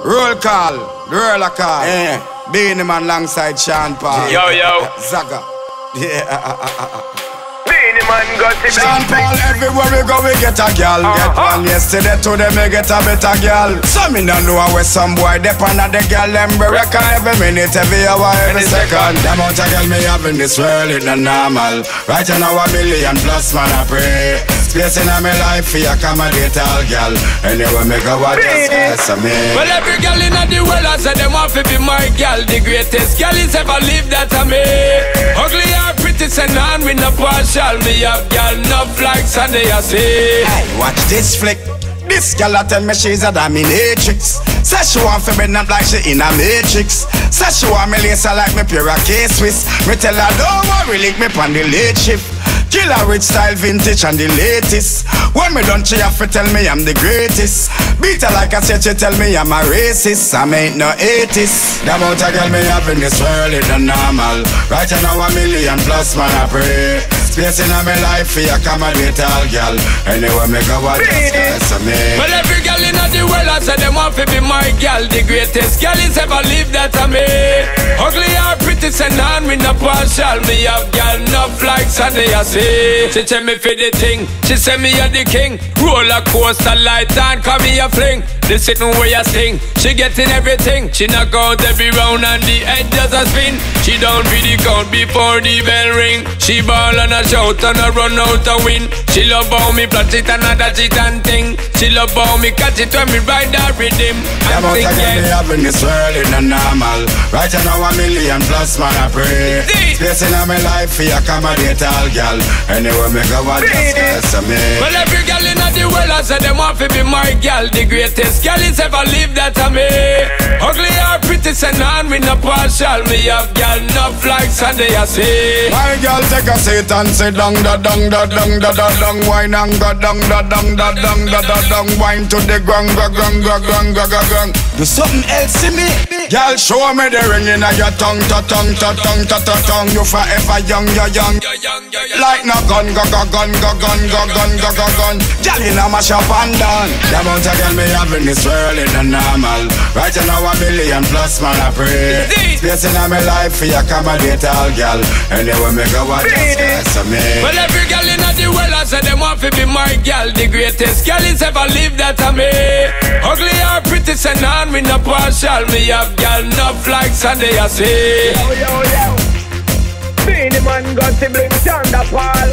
Roll call, roll call. Yeah. Beenie Man alongside Sean Paul. Yo, yo. Zaga. Yeah. Beenie Man got it. Sean Paul, everywhere we go, we get a girl. Get one yesterday, today me get a better girl. So me don't know where some boy depend on the girl. Them be reckon every minute, every hour, every second. The amount of girl me have in this world, it's not normal. Right now, 1 million plus, man, I pray. Space in my life for accommodate all girl. Anyway, me go what just me. Well, every girl in the world, I said them want to be my girl. The greatest girl is ever lived, that I me. Ugly or pretty, say none, we no partial. Me have girl, no flags, and they are say. Hey, watch this flick. This girl a tell me she's a dominatrix. Say she want fi bend up like she in a matrix. Say she want me lacer like me pair of K-Swiss. Me tell her don't worry, lick me pon the late shift. Killer with style, vintage and the latest. When me done, she have to tell me I'm the greatest. Beat her like I said, she tell me I'm a racist. I ain't no 80s. The amount of girl me have in this world is not normal. Right now 1 million plus, man, I pray. Space in my life for accommodate all girl. Anyway, me go what just me. Well, every girl in the world, I said them want to be my girl. The greatest girl is ever lived, that I me. Ugly or pretty, say none, we no partial. Me have girl, no flags, and they are say. She tell me for the thing, she say me a the king. Roller coaster light and call me a fling. The sitting where you sting, she getting everything. She knock out every round and the head does a spin. She don't be the count before the bell ring. She ball and a shout and a run out a win. She love how me plot it and a dodge it and thing. She love how me catch it when me ride that rhythm. The amount of girl me have in this world is not normal. Right now 1 million plus, man, I pray. Space in my life for accommodate all girl. Anyway, me go what just me. Well, every girl in the world, I said them want to be my girl. The greatest girl is ever lived, that I me. Ugly or pretty, say none, we no partial. Me have girl, no flags, and they are say. My girl take a seat and say dung da dung da dung da da dung. Wine and go dung da dung da dung da da dung. Wine to the gang ga gang ga gang ga ga gang. Do something else to me. Girl, show me the ring in your tongue, ta tongue, ta tongue, ta ta tongue. You forever young, you're young. Like no gun, go go gun, go gun, go gun, go go gun. Girl, you know mash up and down. The amount of girl me have in this world is not normal. Right now 1 million plus, man, I pray. Space in my life for accommodate all girl. Anyway, me go what just me. Well, every girl in the world, I said them want to be my girl. The greatest girl is ever lived, that I me. Ugly or pretty, say none, we no partial. Me have girl, no flags, and they are say. Yo, yo, yo. Beenie Man got to bring Sean Paul.